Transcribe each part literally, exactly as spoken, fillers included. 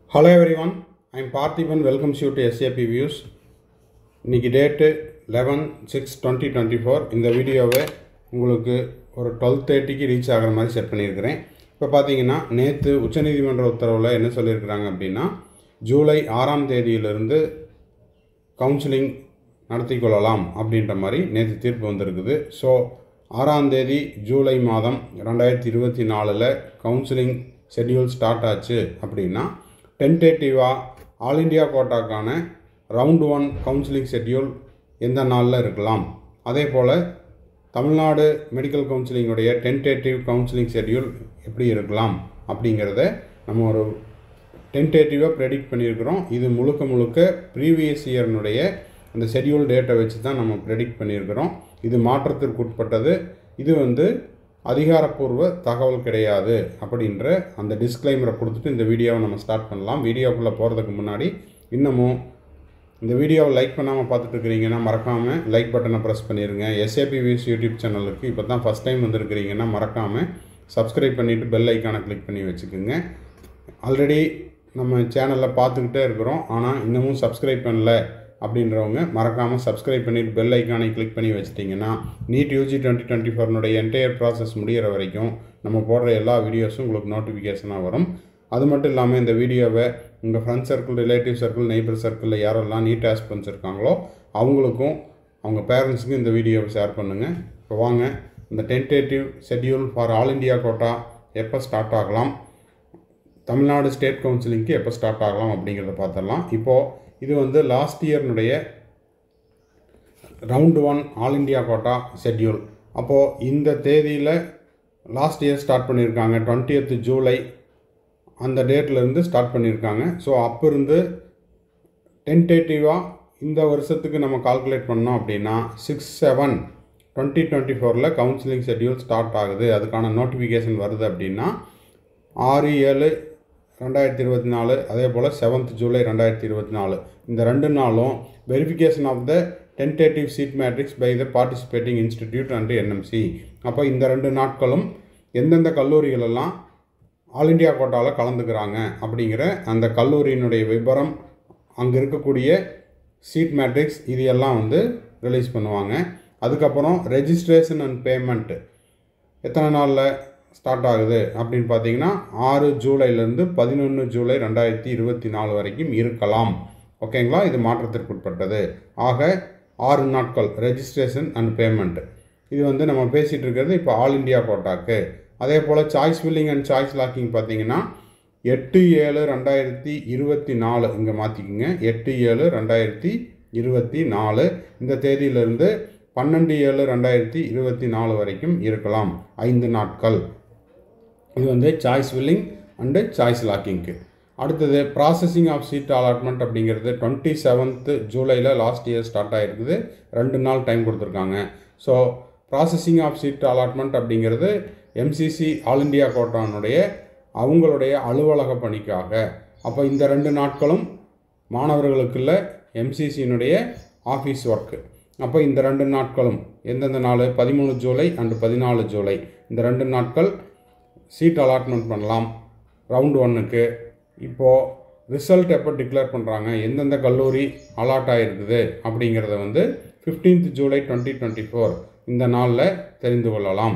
Hello everyone, I am Parthiban. Welcomes you to S A P Views. இன்னைக்கு date eleven six twenty twenty four. இந்த வீடியோவை உங்களுக்கு ஒரு twelve தேர்ட்டிக்கு reach ஆகிற மாதிரி செட் பண்ணியிருக்கிறேன். இப்போ பார்த்தீங்கன்னா நேற்று உச்சநீதிமன்ற உத்தரவில் என்ன சொல்லியிருக்கிறாங்க அப்படின்னா, ஜூலை ஆறாம் தேதியிலிருந்து கவுன்சிலிங் நடத்தி கொள்ளலாம் அப்படின்ற மாதிரி நேற்று தீர்ப்பு வந்திருக்குது. ஸோ ஆறாம் தேதி ஜூலை மாதம் ரெண்டாயிரத்தி இருபத்தி நாலில் கவுன்சிலிங் ஷெட்யூல் ஸ்டார்ட் ஆச்சு அப்படின்னா டென்டேட்டிவாக ஆல் இண்டியா கோட்டாக்கான ரவுண்ட் ஒன் கவுன்சிலிங் ஷெட்யூல் எந்த நாளில் இருக்கலாம். அதே போல் தமிழ்நாடு மெடிக்கல் கவுன்சிலிங்குடைய டென்டேட்டிவ் கவுன்சிலிங் ஷெட்யூல் எப்படி இருக்கலாம் அப்படிங்கிறத நம்ம ஒரு டென்டேட்டிவாக ப்ரெடிக்ட் பண்ணியிருக்கிறோம். இது முழுக்க முழுக்க ப்ரீவியஸ் இயர்னுடைய அந்த ஷெட்யூல் டேட்டை வச்சு தான் நம்ம ப்ரெடிக்ட் பண்ணியிருக்கிறோம். இது மாற்றத்திற்கு உட்பட்டது. இது வந்து அதிகாரப்பூர்வ தகவல் கிடையாது அப்படின்ற அந்த டிஸ்க்ளைமரை கொடுத்துட்டு இந்த வீடியோவை நம்ம ஸ்டார்ட் பண்ணலாம். வீடியோக்குள்ளே போகிறதுக்கு முன்னாடி இன்னமும் இந்த வீடியோவை லைக் பண்ணாமல் பார்த்துட்டு இருக்கிறீங்கன்னா மறக்காமல் லைக் பட்டனை ப்ரெஸ் பண்ணிடுங்க. எஸ்ஏபி வியூஸ் யூடியூப் சேனலுக்கு இப்போ தான் ஃபஸ்ட் டைம் வந்துருக்கிறீங்கன்னா மறக்காமல் சப்ஸ்கிரைப் பண்ணிவிட்டு பெல் ஐக்கானை கிளிக் பண்ணி வச்சுக்கோங்க. ஆல்ரெடி நம்ம சேனலில் பார்த்துக்கிட்டே இருக்கிறோம், ஆனால் இன்னமும் சப்ஸ்கிரைப் பண்ணல அப்படின்றவங்க மறக்காமல் சப்ஸ்கிரைப் பண்ணிவிட்டு பெல் ஐக்கானை கிளிக் பண்ணி வச்சிட்டிங்கன்னா நீட் யூஜி டுவெண்ட்டி டுவெண்ட்டி ஃபோர்னுடைய என்டையர் ப்ராசஸ் முடிகிற வரைக்கும் நம்ம போடுற எல்லா வீடியோஸும் உங்களுக்கு நோட்டிஃபிகேஷனாக வரும். அது மட்டும் இல்லாமல் இந்த வீடியோவை உங்கள் friend circle, relative circle, neighbour சர்க்கிளில் யாரெல்லாம் நீட் ஆஸ்பிரண்ட்ஸ் இருக்காங்களோ அவங்களுக்கும் அவங்க பேரண்ட்ஸுக்கும் இந்த வீடியோவை ஷேர் பண்ணுங்கள். இப்போ வாங்க இந்த tentative schedule for all India quota எப்போ ஸ்டார்ட் ஆகலாம், தமிழ்நாடு ஸ்டேட் கவுன்சிலிங்க்கு எப்போ ஸ்டார்ட் ஆகலாம் அப்படிங்கிறத பார்த்துடலாம். இப்போது இது வந்து லாஸ்ட் இயர்னுடைய round one all India quota schedule. அப்போது இந்த தேதியில் லாஸ்ட் இயர் ஸ்டார்ட் பண்ணியிருக்காங்க. டுவெண்ட்டியத்து ஜூலை அந்த டேட்லேருந்து ஸ்டார்ட் பண்ணியிருக்காங்க. ஸோ அப்போ இருந்து டென்டேட்டிவாக இந்த வருஷத்துக்கு நம்ம கால்குலேட் பண்ணோம் அப்படின்னா சிக்ஸ் செவன் டுவெண்ட்டி டுவெண்ட்டி ஃபோரில் கவுன்சிலிங் ஷெட்யூல் ஸ்டார்ட் ஆகுது. அதுக்கான நோட்டிஃபிகேஷன் வருது அப்படின்னா ஆறு ஏழு ரெண்டாயிரத்தி இருபத்தி நாலு அதே போல் செவன்த் ஜூலை ரெண்டாயிரத்தி இருபத்தி நாலு இந்த ரெண்டு நாளும் verification of the tentative seat matrix by the participating institute and NMC. அப்போ இந்த ரெண்டு நாட்களும் எந்தெந்த கல்லூரிகளெல்லாம் ஆல் இண்டியா கோட்டாவில் கலந்துக்கிறாங்க அப்படிங்கிற அந்த கல்லூரியினுடைய விபரம், அங்கே இருக்கக்கூடிய சீட் மேட்ரிக்ஸ், இது எல்லாம் வந்து ரிலீஸ் பண்ணுவாங்க. அதுக்கப்புறம் ரெஜிஸ்ட்ரேஷன் அண்ட் பேமெண்ட்டு எத்தனை நாளில் ஸ்டார்ட் ஆகுது அப்படின்னு பார்த்தீங்கன்னா ஆறு ஜூலைலேருந்து பதினொன்று ஜூலை ரெண்டாயிரத்தி இருபத்தி நாலு வரைக்கும் இருக்கலாம். ஓகேங்களா, இது மாற்றத்திற்கு உட்பட்டது. ஆக ஆறு நாட்கள் ரெஜிஸ்ட்ரேஷன் அண்ட் பேமெண்ட். இது வந்து நம்ம பேசிகிட்டு இருக்கிறது இப்போ ஆல் இண்டியா கோட்டாக்கு. அதே போல் choice filling and choice locking பார்த்தீங்கன்னா எட்டு ஏழு ரெண்டாயிரத்தி இருபத்தி நாலு இங்கே மாற்றிக்குங்க. எட்டு ஏழு ரெண்டாயிரத்தி இருபத்தி நாலு இந்த தேதியிலிருந்து பன்னெண்டு ஏழு ரெண்டாயிரத்தி இருபத்தி நாலு வரைக்கும் இருக்கலாம், ஐந்து நாட்கள். இது வந்து சாய்ஸ் ஃபில்லிங் அண்டு சாய்ஸ் லாக்கிங்க்கு. அடுத்தது ப்ராசஸிங் ஆஃப் சீட் அலாட்மெண்ட் அப்படிங்கிறது டுவெண்ட்டி செவன்த்து ஜூலையில் லாஸ்ட் இயர் ஸ்டார்ட் ஆகிருக்குது. ரெண்டு நாள் டைம் கொடுத்துருக்காங்க. So processing of seat allotment அப்படிங்கிறது எம்சிசி ஆல் இண்டியா கோட்டானுடைய அவங்களுடைய அலுவலக பணிக்காக. அப்போ இந்த ரெண்டு நாட்களும் மாணவர்களுக்குள்ள எம்சிசியினுடைய ஆஃபீஸ் ஒர்க்கு. அப்போ இந்த ரெண்டு நாட்களும் எந்தெந்த நாள், பதிமூணு ஜூலை அண்டு பதினாலு ஜூலை இந்த ரெண்டு நாட்கள் சீட் அலாட்மெண்ட் பண்ணலாம் ரவுண்ட் ஒன்னுக்கு. இப்போது ரிசல்ட் எப்போ டிக்ளேர் பண்ணுறாங்க, எந்தெந்த கல்லூரி அலாட் ஆகிருக்குது அப்படிங்கிறத வந்து fifteenth July twenty twenty four இந்த நாளில் தெரிந்து கொள்ளலாம்.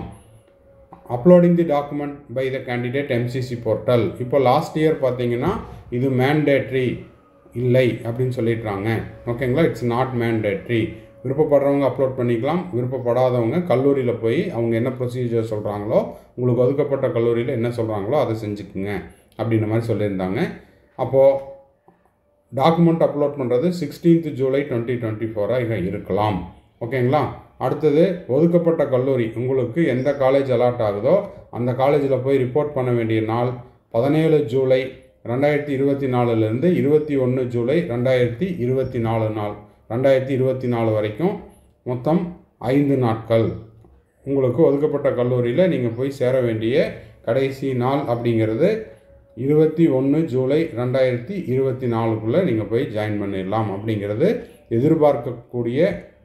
Uploading the document by the candidate MCC portal. இப்போ லாஸ்ட் இயர் பார்த்தீங்கன்னா இது மேண்டேட்ரி இல்லை அப்படின்னு சொல்லிடுறாங்க. ஓகேங்களா, இட்ஸ் நாட் மேண்டேட்ரி. விருப்பப்படுறவங்க அப்லோட் பண்ணிக்கலாம், விருப்பப்படாதவங்க கல்லூரியில் போய் அவங்க என்ன ப்ரொசீஜர் சொல்கிறாங்களோ, உங்களுக்கு ஒதுக்கப்பட்ட கல்லூரியில் என்ன சொல்கிறாங்களோ அதை செஞ்சுக்குங்க அப்படின்ற மாதிரி சொல்லியிருந்தாங்க. அப்போது டாக்குமெண்ட் அப்லோட் பண்ணுறது சிக்ஸ்டீன்த் ஜூலை டுவெண்ட்டி டுவெண்ட்டி ஃபோராக இருக்கலாம். ஓகேங்களா. அடுத்தது ஒதுக்கப்பட்ட கல்லூரி, உங்களுக்கு எந்த காலேஜ் அலாட் ஆகுதோ அந்த காலேஜில் போய் ரிப்போர்ட் பண்ண வேண்டிய நாள் பதினேழு ஜூலை ரெண்டாயிரத்தி இருபத்தி நாலுலேருந்து இருபத்தி ஒன்று ஜூலை ரெண்டாயிரத்தி இருபத்தி நாலு நாள் ரெண்டாயிரத்தி இருபத்தி நாலு வரைக்கும் மொத்தம் ஐந்து நாட்கள். உங்களுக்கு ஒதுக்கப்பட்ட கல்லூரியில் நீங்கள் போய் சேர வேண்டிய கடைசி நாள் அப்படிங்கிறது இருபத்தி ஒன்று ஜூலை ரெண்டாயிரத்தி இருபத்தி நாலுக்குள்ளே நீங்கள் போய் ஜாயின் பண்ணிடலாம் அப்படிங்கிறது எதிர்பார்க்கக்கூடிய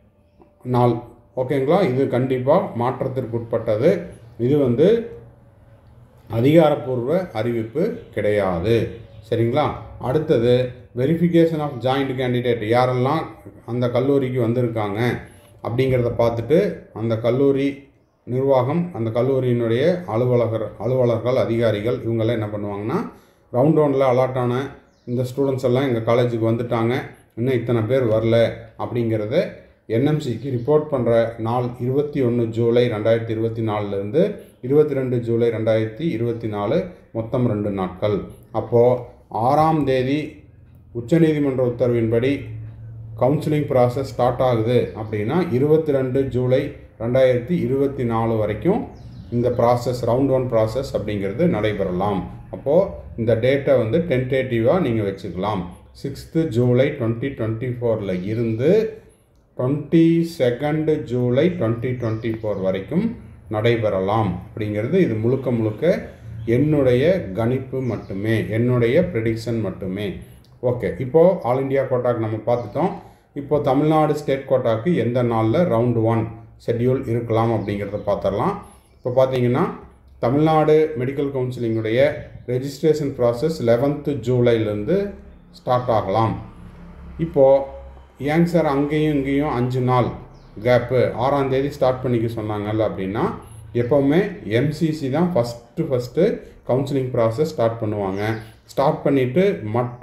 நாள். ஓகேங்களா, இது கண்டிப்பாக மாற்றத்திற்கு உட்பட்டது. இது வந்து அதிகாரப்பூர்வ அறிவிப்பு கிடையாது. சரிங்களா? அடுத்தது வெரிஃபிகேஷன் ஆஃப் ஜாயிண்ட் கேண்டிடேட், யாரெல்லாம் அந்த கல்லூரிக்கு வந்திருக்காங்க அப்படிங்கிறத பார்த்துட்டு அந்த கல்லூரி நிர்வாகம், அந்த கல்லூரியினுடைய அலுவலகர் அலுவலர்கள் அதிகாரிகள் இவங்கெல்லாம் என்ன பண்ணுவாங்கன்னா, ரவுண்ட் ஒனில் அலாட் ஆன இந்த ஸ்டூடெண்ட்ஸ் எல்லாம் எங்கள் காலேஜுக்கு வந்துட்டாங்க, இன்னும் இத்தனை பேர் வரல அப்படிங்கிறத என்எம்சிக்கு ரிப்போர்ட் பண்ணுற நாள் இருபத்தி ஒன்று ஜூலை ரெண்டாயிரத்தி இருபத்தி நாலுலேருந்து இருபத்தி ரெண்டு ஜூலை ரெண்டாயிரத்தி இருபத்தி நாலு மொத்தம் ரெண்டு நாட்கள். அப்போது ஆறாம் தேதி உச்சநீதிமன்ற உத்தரவின்படி கவுன்சிலிங் ப்ராசஸ் ஸ்டார்ட் ஆகுது அப்படின்னா இருபத்தி ரெண்டு ஜூலை ரெண்டாயிரத்தி இருபத்தி நாலு வரைக்கும் இந்த ப்ராசஸ் ரவுண்ட் ஒன் ப்ராசஸ் அப்படிங்கிறது நடைபெறலாம். அப்போது இந்த டேட்டை வந்து டென்டேட்டிவாக நீங்கள் வச்சுக்கலாம். சிக்ஸ்த்து ஜூலை டுவெண்ட்டி டுவெண்ட்டி ஃபோரில் இருந்து twenty second July twenty twenty four வரைக்கும் நடைபெறலாம் அப்படிங்கிறது இது முழுக்க முழுக்க என்னுடைய கணிப்பு மட்டுமே, என்னுடைய ப்ரெடிக்ஷன் மட்டுமே. ஓகே, இப்போது ஆல் இண்டியா கோட்டாக்கு நம்ம பார்த்துட்டோம். இப்போது தமிழ்நாடு ஸ்டேட் கோட்டாக்கு எந்த நாளில் ரவுண்டு ஒன் ஷெட்யூல் இருக்கலாம் அப்படிங்கிறத பார்த்துடலாம். இப்போ பார்த்தீங்கன்னா தமிழ்நாடு மெடிக்கல் கவுன்சிலிங்குடைய ரெஜிஸ்ட்ரேஷன் ப்ராசஸ் லெவன்த்து ஜூலைலேருந்து ஸ்டார்ட் ஆகலாம். இப்போது ஏங்க சார் அங்கேயும் இங்கேயும் அஞ்சு நாள் கேப்பு, ஆறாம் தேதி ஸ்டார்ட் பண்ணிக்க சொன்னாங்கல்ல அப்படின்னா, எப்போவுமே எம்சிசி தான் first first counselling process start பண்ணுவாங்க. ஸ்டார்ட் பண்ணிவிட்டு மற்ற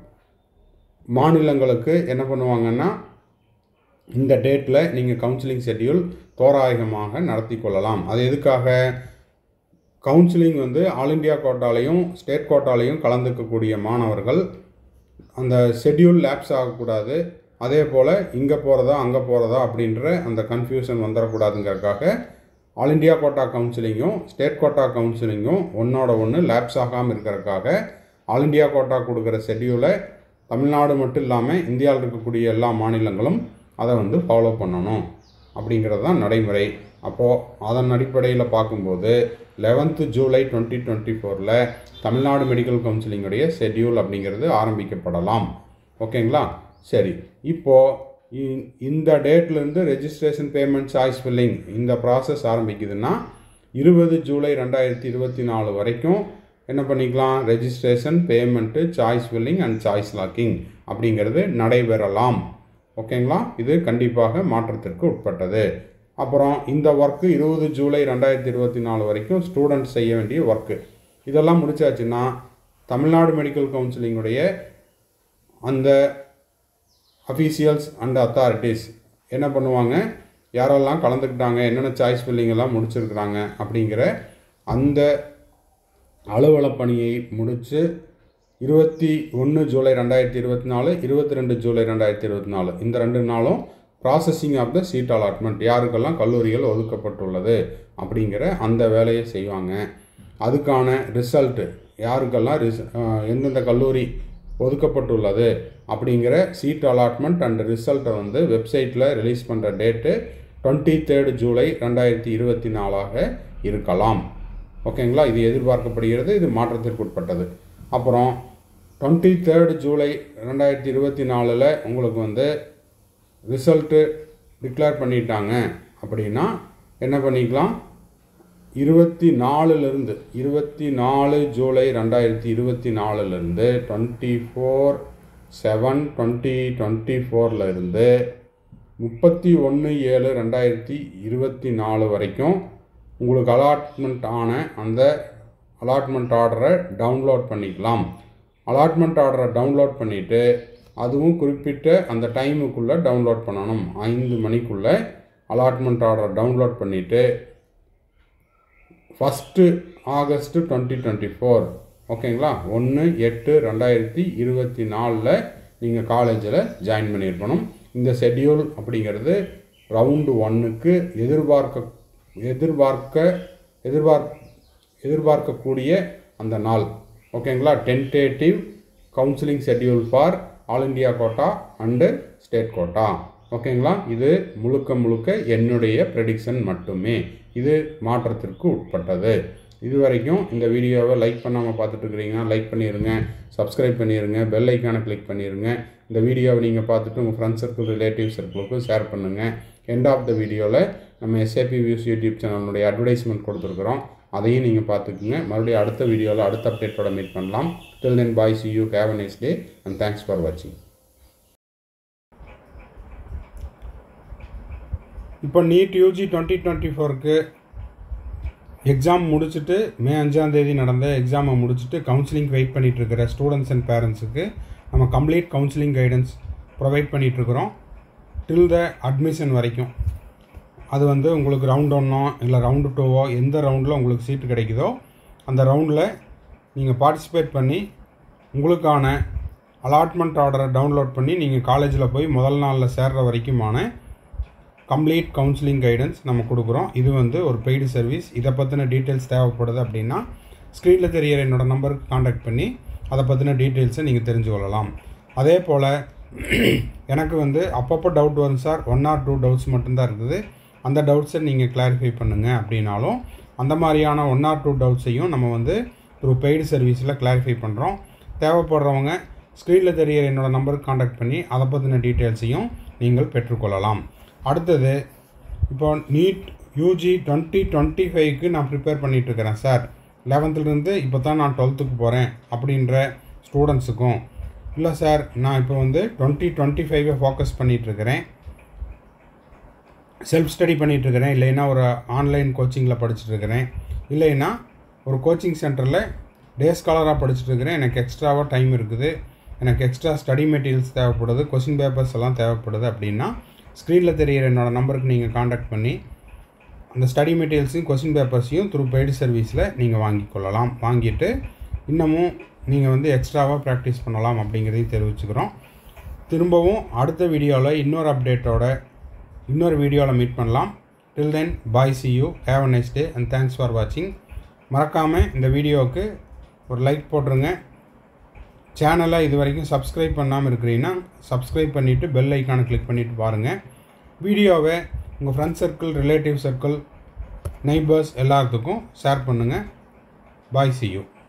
மாநிலங்களுக்கு என்ன பண்ணுவாங்கன்னா, இந்த டேட்டில் நீங்கள் கவுன்சிலிங் ஷெட்யூல் தோராயமாக நடத்தி கொள்ளலாம். அது எதுக்காக? கவுன்சிலிங் வந்து ஆல் இண்டியா கோட்டாலையும் ஸ்டேட் கோட்டாலையும் கலந்துக்கக்கூடிய மாணவர்கள் அந்த ஷெட்யூல் லேப்ஸ் ஆகக்கூடாது, அதே போல் இங்கே போகிறதா அங்கே போகிறதா அப்படின்ற அந்த கன்ஃபியூஷன் வந்துடக்கூடாதுங்கிறதுக்காக ஆல் இண்டியா கோட்டா கவுன்சிலிங்கும் ஸ்டேட் கோட்டா கவுன்சிலிங்கும் ஒன்றோட ஒன்று லேப்ஸ் ஆகாமல் இருக்கிறதுக்காக ஆல் இண்டியா கோட்டா கொடுக்குற ஷெட்யூலை தமிழ்நாடு மட்டும் இல்லாமல் இந்தியாவில் இருக்கக்கூடிய எல்லா மாநிலங்களும் அதை வந்து ஃபாலோ பண்ணணும் அப்படிங்கிறது தான் நடைமுறை. அப்போது அதன் அடிப்படையில் பார்க்கும்போது லெவன்த்து ஜூலை டுவெண்ட்டி டுவெண்ட்டி ஃபோரில் தமிழ்நாடு மெடிக்கல் கவுன்சிலிங்குடைய ஷெட்யூல் அப்படிங்கிறது ஆரம்பிக்கப்படலாம். ஓகேங்களா? சரி, இப்போது இந்த டேட்லேருந்து ரெஜிஸ்ட்ரேஷன் பேமெண்ட் சாய்ஸ் ஃபில்லிங் இந்த ப்ராசஸ் ஆரம்பிக்குதுன்னா இருபது ஜூலை ரெண்டாயிரத்தி இருபத்தி நாலு வரைக்கும் என்ன பண்ணிக்கலாம், registration, payment, choice filling and choice locking அப்படிங்கிறது நடைபெறலாம். ஓகேங்களா? இது கண்டிப்பாக மாற்றத்திற்கு உட்பட்டது. அப்புறம் இந்த ஒர்க்கு இருபது ஜூலை ரெண்டாயிரத்தி இருபத்தி நாலு வரைக்கும் ஸ்டூடெண்ட்ஸ் செய்ய வேண்டிய ஒர்க்கு இதெல்லாம் முடிச்சாச்சுன்னா தமிழ்நாடு மெடிக்கல் கவுன்சிலிங்குடைய அந்த அஃபீஷியல்ஸ் அண்ட் அத்தாரிட்டிஸ் என்ன பண்ணுவாங்க, யாரெல்லாம் கலந்துக்கிட்டாங்க, என்னென்ன சாய்ஸ் ஃபில்லிங் எல்லாம் முடிச்சிருக்கிறாங்க அப்படிங்கிற அந்த அலுவல பணியை முடித்து இருபத்தி ஒன்று ஜூலை ரெண்டாயிரத்தி இருபத்தி நாலு இருபத்தி ரெண்டு ஜூலை ரெண்டாயிரத்தி இருபத்தி நாலு இந்த ரெண்டு நாளும் processing of the seat allotment, யாருக்கெல்லாம் கல்லூரிகள் ஒதுக்கப்பட்டுள்ளது அப்படிங்கிற அந்த வேலையை செய்வாங்க. அதுக்கான ரிசல்ட்டு, யாருக்கெல்லாம் ரிஸ் எந்தெந்த கல்லூரி ஒதுக்கப்பட்டுள்ளது அப்படிங்கிற சீட் அலாட்மெண்ட் அண்ட் ரிசல்ட்டை வந்து வெப்சைட்டில் ரிலீஸ் பண்ணுற டேட்டு டுவெண்ட்டி தேர்டு ஜூலை ரெண்டாயிரத்தி இருபத்தி நாலாக இருக்கலாம். ஓகேங்களா? இது எதிர்பார்க்கப்படுகிறது, இது மாற்றத்திற்கு உட்பட்டது. அப்புறம் டுவெண்ட்டி தேர்டு ஜூலை ரெண்டாயிரத்தி இருபத்தி நாலில் உங்களுக்கு வந்து ரிசல்ட்டு டிக்ளேர் பண்ணிட்டாங்க அப்படின்னா என்ன பண்ணிக்கலாம், இருபத்தி நாலுலேருந்து இருபத்தி நாலு ஜூலை ரெண்டாயிரத்தி இருபத்தி நாலுலேருந்து twenty four seven twenty twenty ஃபோரில் இருந்து முப்பத்தி ஒன்று ஏழு ரெண்டாயிரத்தி இருபத்தி நாலு வரைக்கும் உங்களுக்கு அலாட்மெண்ட் ஆன அந்த அலாட்மெண்ட் ஆர்டரை டவுன்லோட் பண்ணிக்கலாம். அலாட்மெண்ட் ஆர்டரை டவுன்லோட் பண்ணிவிட்டு அதுவும் குறிப்பிட்ட அந்த டைமுக்குள்ளே டவுன்லோட் பண்ணணும். ஐந்து மணிக்குள்ளே அலாட்மெண்ட் ஆர்டரை டவுன்லோட் பண்ணிவிட்டு first August twenty twenty four ஓகேங்களா, ஒன்று எட்டு ரெண்டாயிரத்தி இருபத்தி நாலில் நீங்கள் காலேஜில் ஜாயின் பண்ணியிருக்கணும். இந்த ஷெட்யூல் அப்படிங்கிறது ரவுண்டு ஒன்றுக்கு எதிர்பார்க்க எதிர்பார்க்க எதிர்பார்க்க எதிர்பார்க்கக்கூடிய அந்த நாள். ஓகேங்களா? Tentative counselling schedule for all India quota and state quota. ஓகேங்களா? இது முழுக்க முழுக்க என்னுடைய ப்ரெடிக்ஷன் மட்டுமே, இது மாற்றத்திற்கு உட்பட்டது. இது வரைக்கும் இந்த வீடியோவை லைக் பண்ணாமல் பார்த்துட்ருக்கிறீங்கன்னா லைக் பண்ணிடுங்க, சப்ஸ்கிரைப் பண்ணிடுங்க, பெல் ஐக்கானை கிளிக் பண்ணிடுங்க. இந்த வீடியோவை நீங்கள் பார்த்துட்டு உங்கள் ஃப்ரெண்ட்ஸ் சர்க்கிள், ரிலேட்டிவ் சர்க்கிளுக்கு ஷேர் பண்ணுங்கள். எண்ட் ஆஃப் த வீடியோவில் நம்ம எஸ்ஏபி வியூஸ் யூடியூப் சேனலுடைய அட்வர்டைஸ்மெண்ட் கொடுத்துருக்குறோம். அதையும் நீங்கள் பார்த்துக்குங்க. மறுபடியும் அடுத்த வீடியோவில் அடுத்த அப்டேட்டோட மீட் பண்ணலாம். till then bye, see you, have a nice day and thanks for watching. இப்போ நீட் யூஜி டுவெண்ட்டி டுவெண்ட்டி ஃபோருக்கு எக்ஸாம் முடிச்சுட்டு மே அஞ்சாம் தேதி நடந்த எக்ஸாமை முடிச்சுட்டு கவுன்சிலிங் வெயிட் பண்ணிகிட்ருக்கிற ஸ்டூடெண்ட்ஸ் அண்ட் பேரண்ட்ஸுக்கு நம்ம கம்ப்ளீட் கவுன்சிலிங் கைடன்ஸ் ப்ரொவைட் பண்ணிகிட்ருக்குறோம் டில் த அட்மிஷன் வரைக்கும். அது வந்து உங்களுக்கு ரவுண்ட் ஒன்னோ இல்லை ரவுண்டு டூவோ எந்த ரவுண்டில் உங்களுக்கு சீட்டு கிடைக்குதோ அந்த ரவுண்டில் நீங்கள் பார்ட்டிசிபேட் பண்ணி உங்களுக்கான அலாட்மெண்ட் ஆர்டரை டவுன்லோட் பண்ணி நீங்கள் காலேஜில் போய் முதல் நாளில் சேர்கிற வரைக்குமான கம்ப்ளீட் கவுன்சிலிங் கைடன்ஸ் நம்ம கொடுக்குறோம். இது வந்து ஒரு பெய்டு சர்வீஸ். இதை பற்றின டீட்டெயில்ஸ் தேவைப்படுது அப்படின்னா ஸ்க்ரீனில் தெரிகிற என்னோடய நம்பருக்கு காண்டாக்ட் பண்ணி அதை பற்றின டீட்டெயில்ஸை நீங்கள் தெரிஞ்சு கொள்ளலாம். அதே போல் எனக்கு வந்து அப்பப்போ டவுட் வரும் sir, one or two doubts மட்டும்தான் இருக்குது, அந்த டவுட்ஸை நீங்கள் கிளாரிஃபை பண்ணுங்கள் அப்படின்னாலும் அந்த மாதிரியான ஒன் ஆர் டூ டவுட்ஸையும் நம்ம வந்து த்ரூ பெய்டு சர்வீஸில் கிளாரிஃபை பண்ணுறோம். தேவைப்படுறவங்க ஸ்க்ரீனில் தெரிகிற என்னோடய நம்பருக்கு காண்டாக்ட் பண்ணி அதை பற்றின டீட்டெயில்ஸையும் நீங்கள் பெற்றுக்கொள்ளலாம். அடுத்தது இப்போ நீட் யூஜி டுவெண்ட்டி டுவெண்ட்டி ஃபைவ்க்கு நான் ப்ரிப்பேர் பண்ணிகிட்ருக்கிறேன் சார், லெவன்த்துலேருந்து இப்போ தான் நான் டுவெல்த்துக்கு போகிறேன் அப்படின்ற ஸ்டூடெண்ட்ஸுக்கும், இல்லை சார் நான் இப்போ வந்து டுவெண்ட்டி டுவெண்ட்டி ஃபைவை ஃபோக்கஸ் பண்ணிகிட்ருக்கிறேன், செல்ஃப் ஸ்டடி பண்ணிகிட்ருக்கிறேன், இல்லைன்னா ஒரு ஆன்லைன் கோச்சிங்கில் படிச்சுட்ருக்கிறேன், இல்லைன்னா ஒரு கோச்சிங் சென்டரில் டே ஸ்காலராக படிச்சுட்ருக்கிறேன், எனக்கு எக்ஸ்ட்ராவாக டைம் இருக்குது, எனக்கு எக்ஸ்ட்ரா ஸ்டடி மெட்டீரியல்ஸ் தேவைப்படுது, கொஸ்டின் பேப்பர்ஸ் எல்லாம் தேவைப்படுது அப்படின்னா ஸ்க்ரீனில் தெரிகிற என்னோடய நம்பருக்கு நீங்கள் காண்டாக்ட் பண்ணி அந்த ஸ்டடி மெட்டீரியல்ஸையும் கொஸ்டின் பேப்பர்ஸையும் த்ரூ பெய்டு சர்வீஸில் நீங்கள் வாங்கி கொள்ளலாம். வாங்கிட்டு இன்னமும் நீங்கள் வந்து எக்ஸ்ட்ராவாக ப்ராக்டிஸ் பண்ணலாம் அப்படிங்கிறதையும் தெரிவிச்சுக்கிறோம். திரும்பவும் அடுத்த வீடியோவில் இன்னொரு அப்டேட்டோட இன்னொரு வீடியோவில் மீட் பண்ணலாம். டில் தென் பாய், see you, have a nice day and thanks for watching. மறக்காமல் இந்த வீடியோவுக்கு ஒரு லைக் போட்டுருங்க. சேனலை இது வரைக்கும் சப்ஸ்கிரைப் பண்ணாமல் இருக்கிறீங்கன்னா சப்ஸ்கிரைப் பண்ணிவிட்டு பெல் ஐக்கானை கிளிக் பண்ணிவிட்டு பாருங்கள். வீடியோவை உங்கள் friends circle, relative circle, neighbours எல்லாத்துக்கும் ஷேர் பண்ணுங்கள். Bye, see you.